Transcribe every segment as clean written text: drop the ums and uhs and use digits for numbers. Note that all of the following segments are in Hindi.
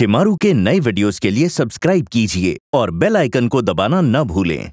शेमारू के नए वीडियोस के लिए सब्सक्राइब कीजिए और बेल आइकन को दबाना न भूलें।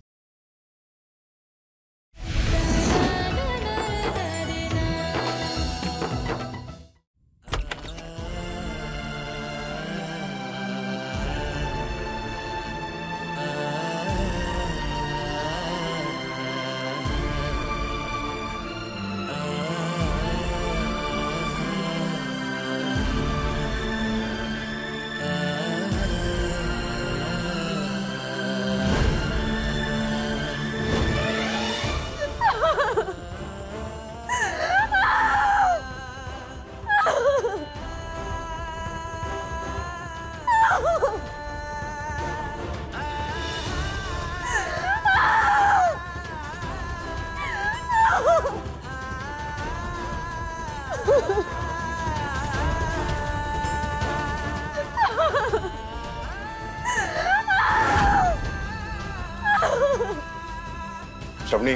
श्रवणी,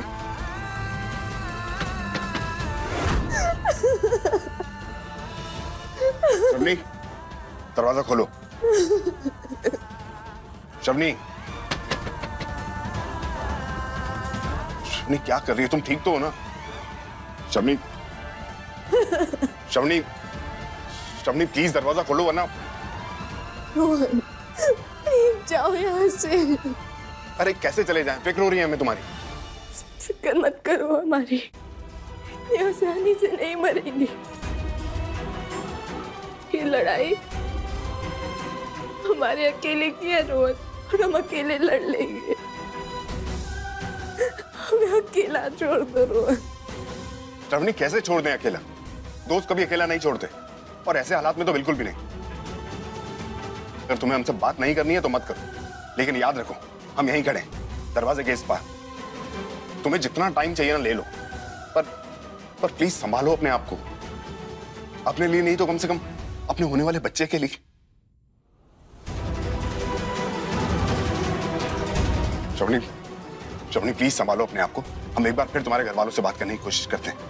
श्रवणी, दरवाजा खोलो। श्रवणी, श्रवणी क्या कर रही है? तुम ठीक तो हो ना? श्रवणी, श्रवणी, श्रवणी प्लीज दरवाजा खोलो वरना। रोहन, प्लीज जाओ यहाँ से। अरे कैसे चले जाएं? फिक्र हो रही है हमें तुम्हारी। फिक्र मत करो हमारी, इतनी आसानी से नहीं मरेंगे। ये लड़ाई हमारे अकेले की है रोहन, और हम अकेले लड़ लेंगे। हमें अकेला छोड़ दो रोहन। श्रवणी कैसे छोड़ दें अकेला? दोस्त कभी अकेला नहीं छोड़ते, और ऐसे हालात में तो बिल्कुल भी नहीं। अगर तुम्हें हमसे बात नहीं करनी है तो मत करो, लेकिन याद रखो हम यहीं खड़े हैं, दरवाजे के इस पार। तुम्हें जितना टाइम चाहिए ना ले लो, पर प्लीज संभालो अपने आप को। अपने लिए नहीं तो कम से कम अपने होने वाले बच्चे के लिए। श्रवणी, श्रवणी प्लीज संभालो अपने आप को। हम एक बार फिर तुम्हारे घर वालों से बात करने की कोशिश करते हैं।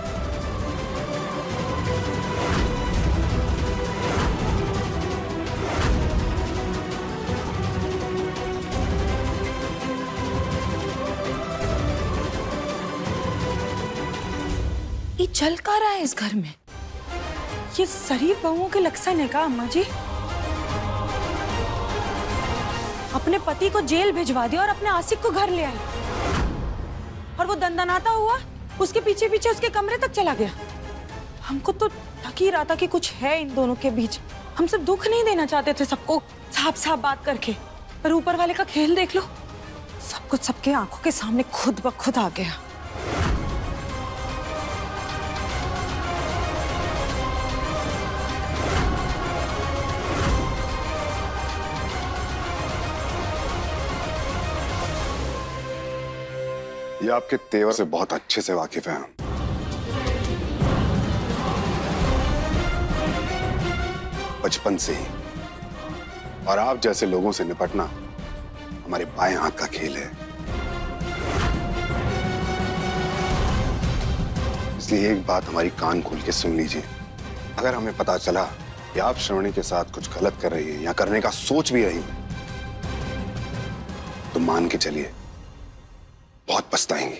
ये चल क्या रहा है इस घर में? ये शरीफ बहुओं के लक्षण है का अम्मा जी? अपने पति को जेल भिजवा दिया और अपने आशिक को घर ले आई, और वो दंदनाता हुआ उसके पीछे पीछे उसके कमरे तक चला गया। हमको तो लग ही रहा था कि कुछ है इन दोनों के बीच। हम सब दुख नहीं देना चाहते थे सबको साफ साफ बात करके, पर ऊपर वाले का खेल देख लो, सब कुछ सबके आंखों के सामने खुद ब खुद आ गया। ये आपके तेवर से बहुत अच्छे से वाकिफ है हम। बचपन से ही, और आप जैसे लोगों से निपटना हमारे बाएं हाथ का खेल है। इसलिए एक बात हमारी कान खोल के सुन लीजिए। अगर हमें पता चला कि आप श्रवणी के साथ कुछ गलत कर रही हैं या करने का सोच भी रही हैं, तो मान के चलिए बहुत पछताएंगी।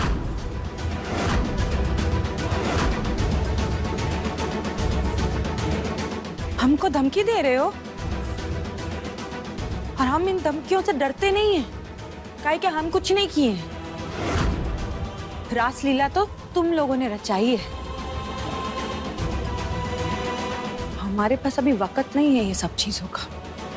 हमको धमकी दे रहे हो? और हम इन धमकियों से डरते नहीं हैं, काहे कि हम कुछ नहीं किए हैं। रासलीला तो तुम लोगों ने रचाई है। हमारे पास अभी वक्त नहीं है ये सब चीजों का।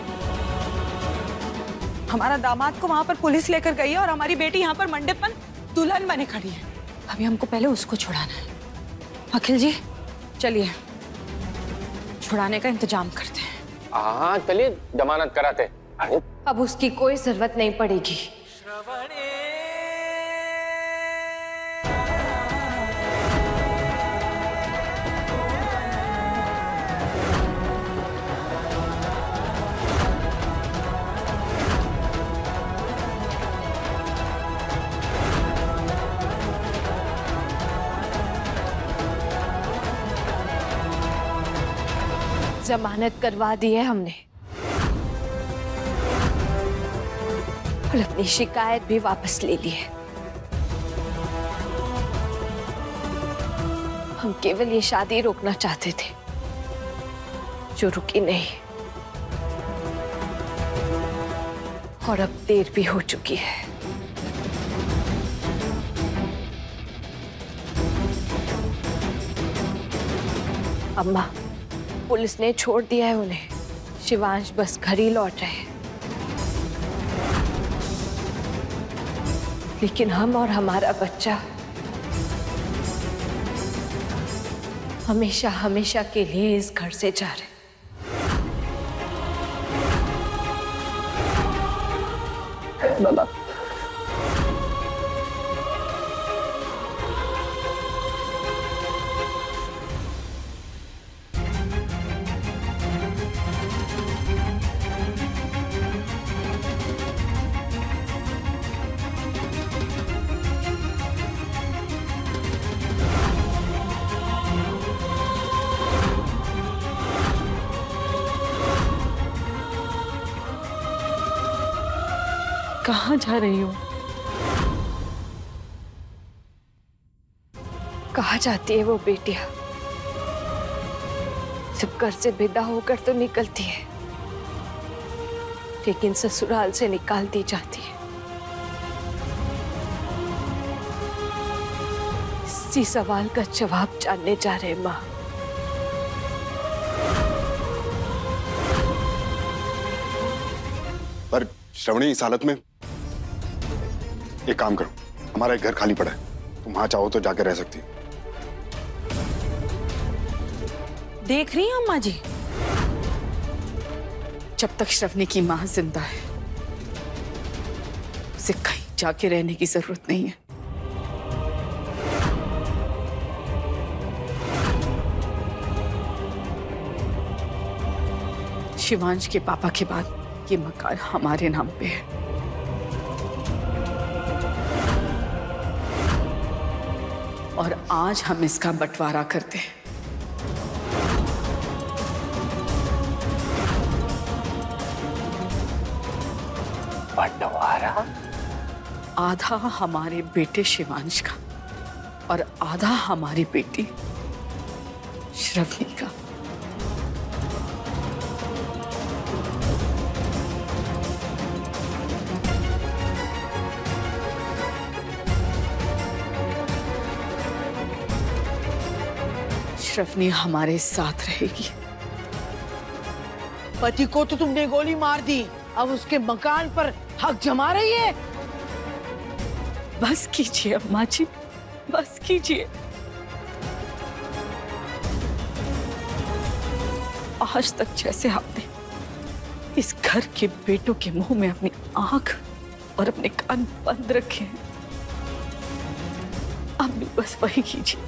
हमारा दामाद को वहां पर पुलिस लेकर गई है, और हमारी बेटी यहाँ पर मंडप पर दुल्हन बने खड़ी है। अभी हमको पहले उसको छुड़ाना है। अखिल जी चलिए, छुड़ाने का इंतजाम करते हैं। हाँ चलिए, जमानत कराते। अब उसकी कोई जरूरत नहीं पड़ेगी। जमानत करवा दी है हमने। और अपनी शिकायत भी वापस ले ली है। हम केवल ये शादी रोकना चाहते थे, जो रुकी नहीं, और अब देर भी हो चुकी है। अम्मा, पुलिस ने छोड़ दिया है उन्हें। शिवांश बस घर ही लौट रहे हैं। लेकिन हम और हमारा बच्चा हमेशा हमेशा के लिए इस घर से जा रहे। बाबा, कहाँ जा रही हो? कहाँ जाती है वो बेटियां? सिर्फ घर से विदा होकर तो निकलती है, लेकिन ससुराल से निकाल दी जाती है। इसी सवाल का जवाब जानने जा रहे हैं माँ। पर श्रवणी, इस हालत में एक काम करो, हमारा एक घर खाली पड़ा है, तुम वहां चाहो तो जाके रह सकती हो। देख रही हैं अम्मा जी, जब तक श्रवणी की मां जिंदा है उसे कहीं जाके रहने की जरूरत नहीं है। शिवांश के पापा के बाद ये मकान हमारे नाम पे है। और आज हम इसका बंटवारा करते हैं। बंटवारा? आधा हमारे बेटे शिवांश का और आधा हमारी बेटी श्रवणी का। श्रवणी हमारे साथ रहेगी। पति को तो तुमने गोली मार दी, अब उसके मकान पर हक जमा रही है। बस कीजिए अम्मा जी, बस कीजिए। आज तक जैसे आपने इस घर के बेटों के मुंह में अपनी आंख और अपने कान बंद रखे हैं, अब भी बस वही कीजिए।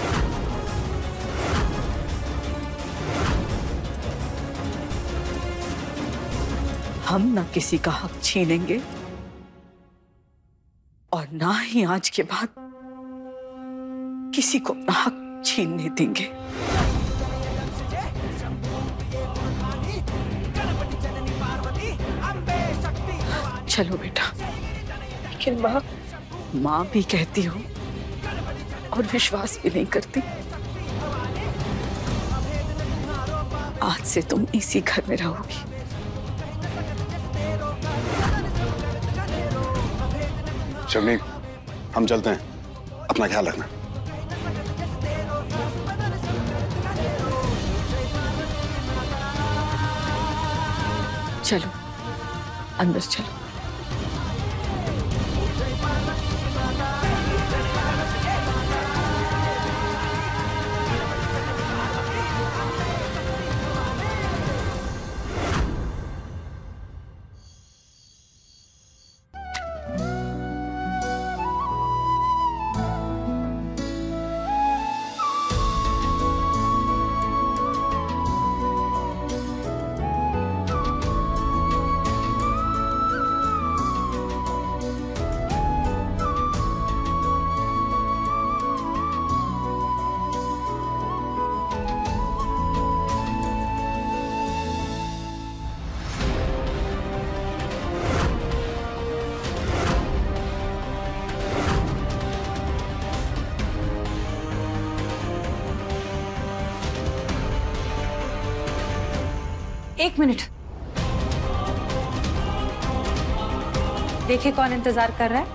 हम ना किसी का हक छीनेंगे और ना ही आज के बाद किसी को अपना हक छीनने देंगे। चलो बेटा। लेकिन माँ भी कहती हो और विश्वास भी नहीं करती। आज से तुम इसी घर में रहोगी। श्रवणी, हम चलते हैं, अपना ख्याल रखना। चलो अंदर चलो। एक मिनट, देखिए कौन इंतजार कर रहा है।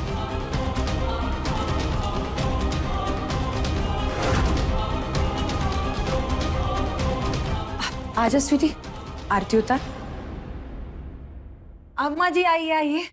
आजा स्वीटी, आरती उतार। अम्मा जी आइए आइए।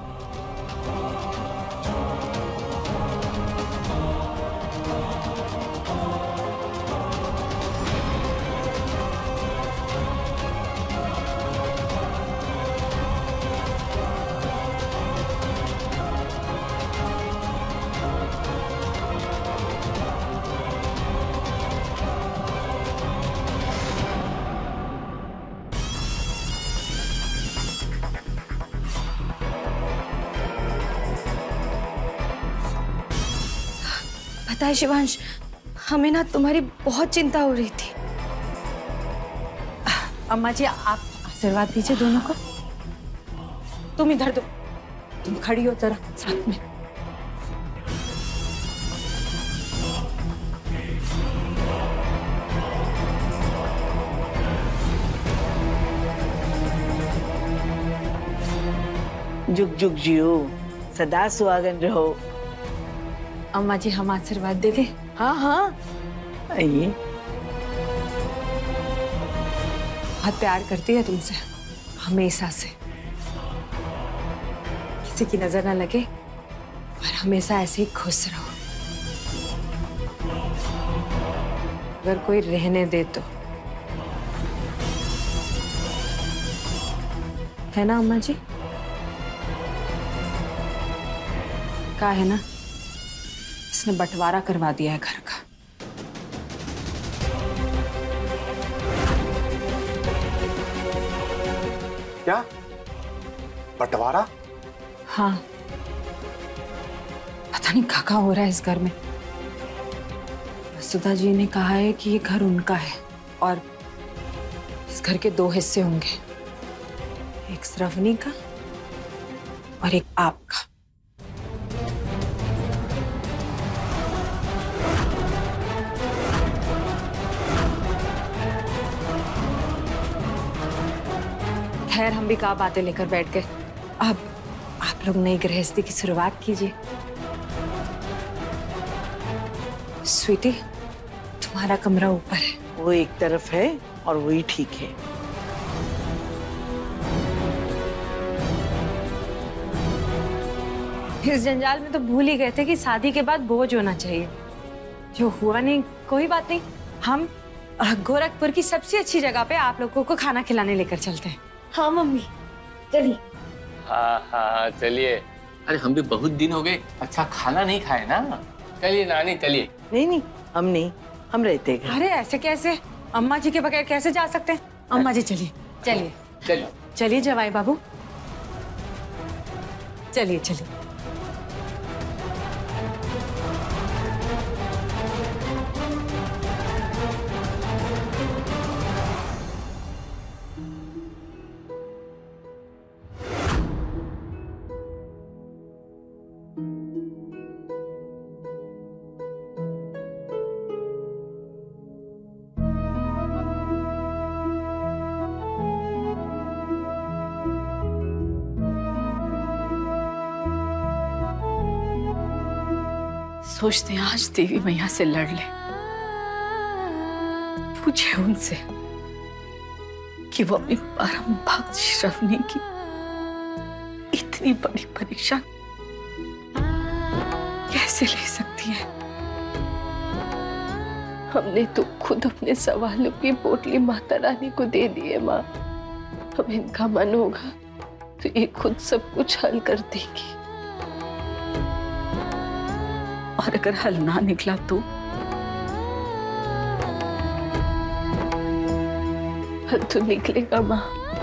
पता है शिवांश, हमें ना तुम्हारी बहुत चिंता हो रही थी। अम्मा जी आप आशीर्वाद दीजिए दोनों को। तुम इधर दो, तुम खड़ी हो जरा साथ में। जुग जुग जियो, सदा सुहागन रहो। अम्मा जी हम आशीर्वाद दे दें? हाँ हाँ, आइए। बहुत प्यार करती है तुमसे, हमेशा से। किसी की नजर ना लगे और हमेशा ऐसे ही खुश रहो। अगर कोई रहने दे तो, है ना अम्मा जी? का है ना, इसने बंटवारा करवा दिया है घर का। क्या बंटवारा? हाँ, पता नहीं क्या हो रहा है इस घर में। वसुधा जी ने कहा है कि ये घर उनका है और इस घर के दो हिस्से होंगे, एक श्रवणी का और एक आपका। खैर हम भी कहा बातें लेकर बैठ गए। अब आप लोग नई गृहस्थी की शुरुआत कीजिए। स्वीटी, तुम्हारा कमरा ऊपर है। वो एक तरफ है और वही ठीक है। इस जंजाल में तो भूल ही गए थे कि शादी के बाद बोझ होना चाहिए। जो हुआ नहीं, कोई बात नहीं। हम गोरखपुर की सबसे अच्छी जगह पे आप लोगों को खाना खिलाने लेकर चलते हैं। हाँ मम्मी, चलिए। हाँ हाँ चलिए। अरे हम भी बहुत दिन हो गए अच्छा खाना नहीं खाए ना। चलिए नानी चलिए। नहीं नहीं, हम नहीं, हम रहते हैं। अरे ऐसे कैसे, अम्मा जी के बगैर कैसे जा सकते हैं? अम्मा जी चलिए चलिए चलिए चलिए जवाई बाबू, चलिए चलिए। सोचते हैं आज देवी मैया से लड़ ले, पूछे उनसे कि वो अपनी परम भक्त श्रवणी की इतनी बड़ी परीक्षा कैसे ले सकती है। हमने तो खुद अपने सवालों की पोटली माता रानी को दे दी है माँ। अब इनका मन होगा तो ये खुद सब कुछ हल कर देगी। और अगर हल ना निकला तो हल तो निकलेगा माँ।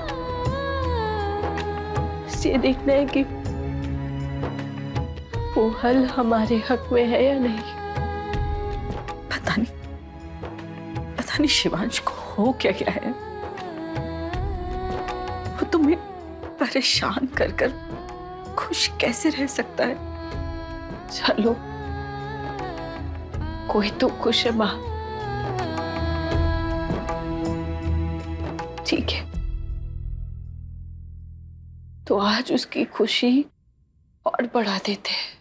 ये देखना है कि वो हल हमारे हक में है या नहीं। पता नहीं शिवांश को हो क्या गया है। वो तुम्हें परेशान कर कर खुश कैसे रह सकता है। चलो कोई तो खुश है माँ। ठीक है, तो आज उसकी खुशी और बढ़ा देते हैं।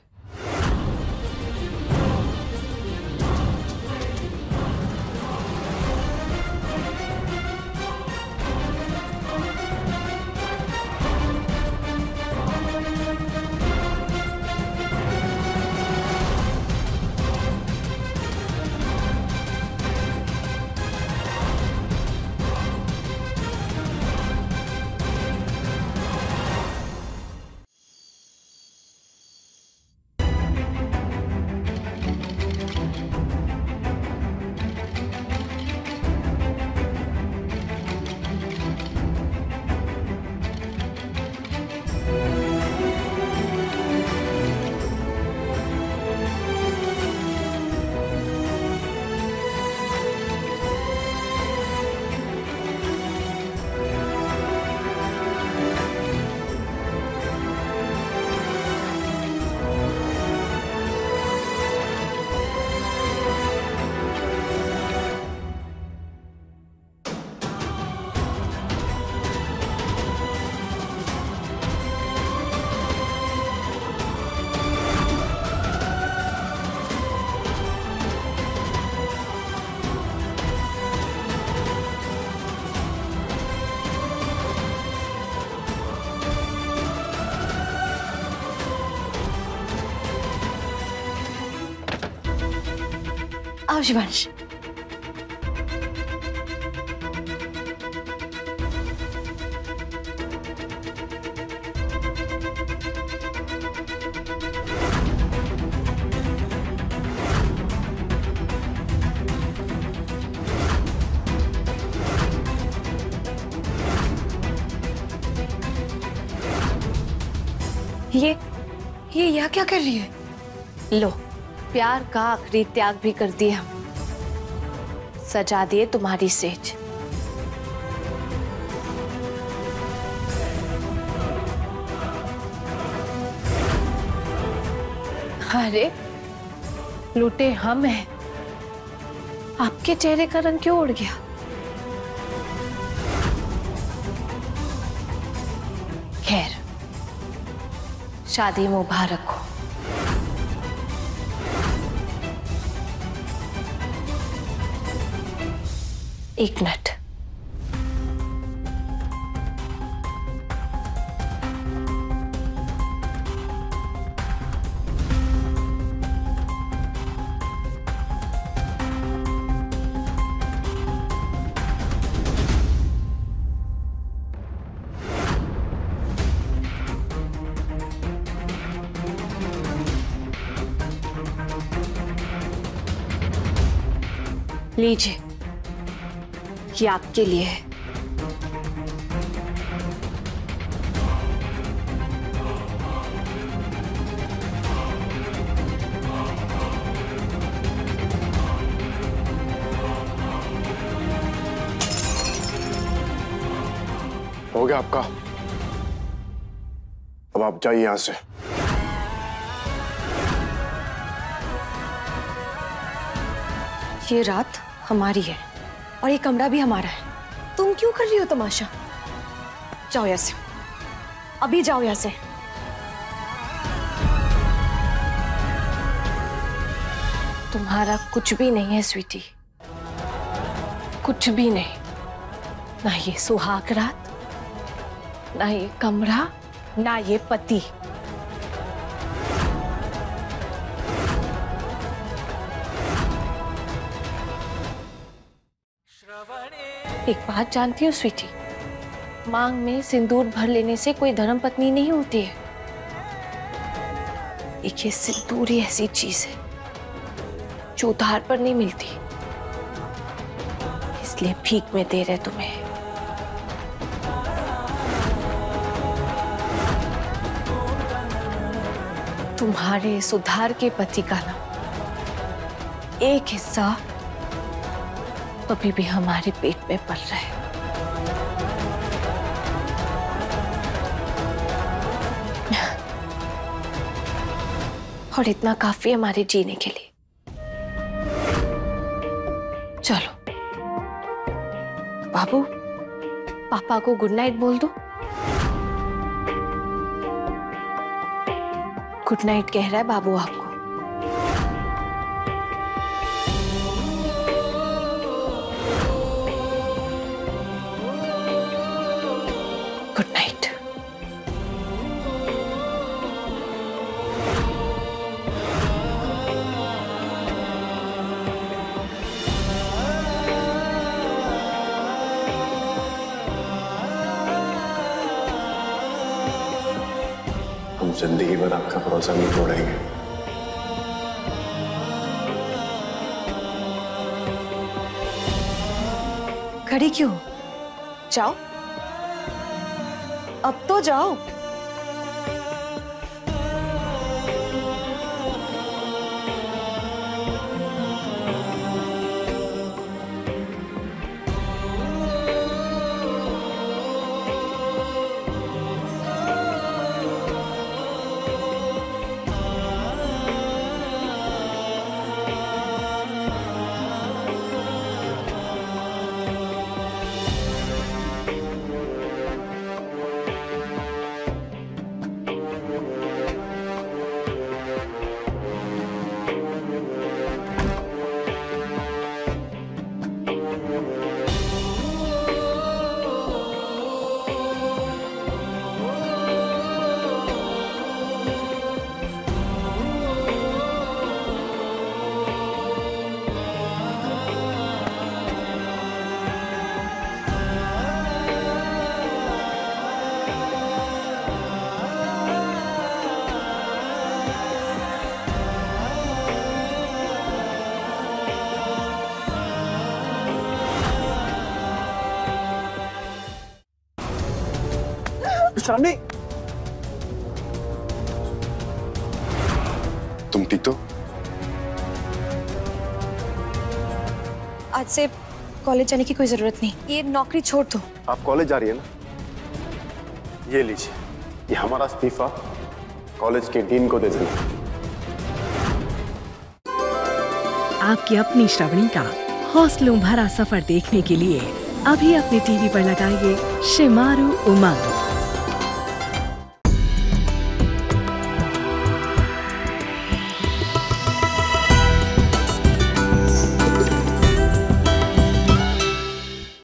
आओ शिवांश। ये यह क्या कर रही है? लो, प्यार का आखिरी त्याग भी कर दिए हम, सजा दिए तुम्हारी सेज। अरे लूटे हम हैं, आपके चेहरे का रंग क्यों उड़ गया? खैर, शादी मुबारक हो। एक मिनट। लीजिए, ये आपके लिए है। हो गया आपका, अब आप जाइए यहां से। ये रात हमारी है और ये कमरा भी हमारा है। तुम क्यों कर रही हो तमाशा? जाओ यहाँ से, अभी जाओ यहाँ से। तुम्हारा कुछ भी नहीं है स्वीटी, कुछ भी नहीं। ना ये सुहाग रात, ना ये कमरा, ना ये पति। एक बात जानती हो स्वीटी, मांग में सिंदूर भर लेने से कोई धर्मपत्नी नहीं होती है। एक ये सिंदूर ही ऐसी चीज है जो उधार पर नहीं मिलती, इसलिए भीख में दे रहे तुम्हें। तुम्हारे सुधार के पति का ना एक हिस्सा अभी भी हमारे पेट में पल रहा है। और इतना काफी है हमारे जीने के लिए। चलो बाबू, पापा को गुड नाइट बोल दो। गुड नाइट कह रहा है बाबू आपको। Good night. हम जिंदगी भर आपका भरोसा नहीं तोड़ेंगे। खड़ी क्यों? जाओ, अब तो जाओ। श्रावणी, तुम ठीक तो? आज से कॉलेज जाने की कोई जरूरत नहीं, ये नौकरी छोड़ दो। आप कॉलेज जा रही है ना? ये लीजिए, ये हमारा इस्तीफा कॉलेज के डीन को दे देना। आपकी अपनी श्रावणी का हौसलों भरा सफर देखने के लिए अभी अपने टीवी पर लगाइए शेमारू उमंग।